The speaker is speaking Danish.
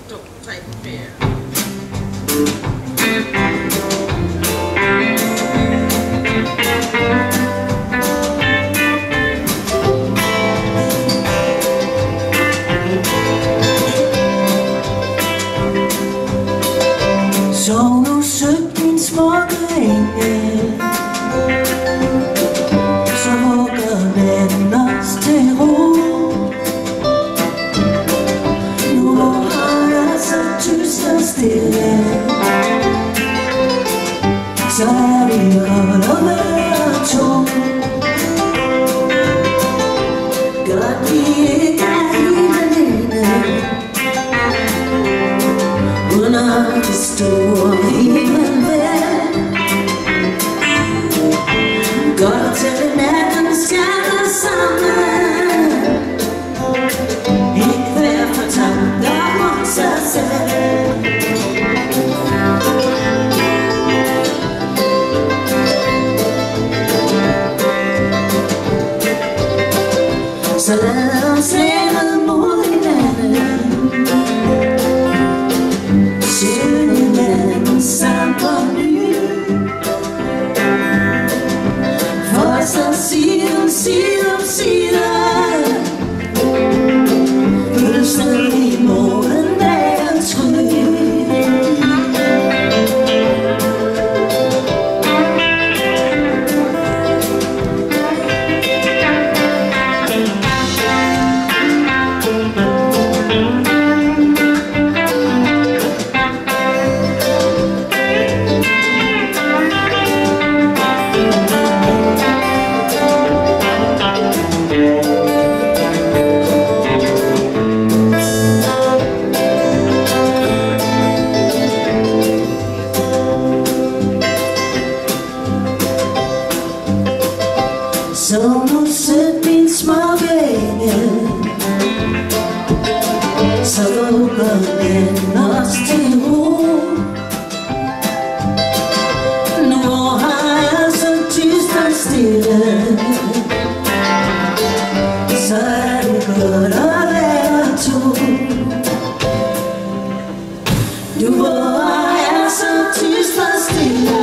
จบใส่เปีย Som nu søgt min smukke engel, så vugger natten os til ro. Nu har jeg så tyst og stille, så er det godt at være to. Godt vi ikke er helt alene under det store himmelvejr. Godt at tælle nattens stjerner sammen, ikke hver for tanker om sig selv. Så lad os leve mod hinanden, synge hinanden sammen på ny, for så side om side om side, fuldstændig morgendagen tryg. Så nu sæt min smukke engel, så vugger den os til ro. Nu har jeg så tyst og stille, så er det godt at være to. Nu hvor jeg så tyst og stille,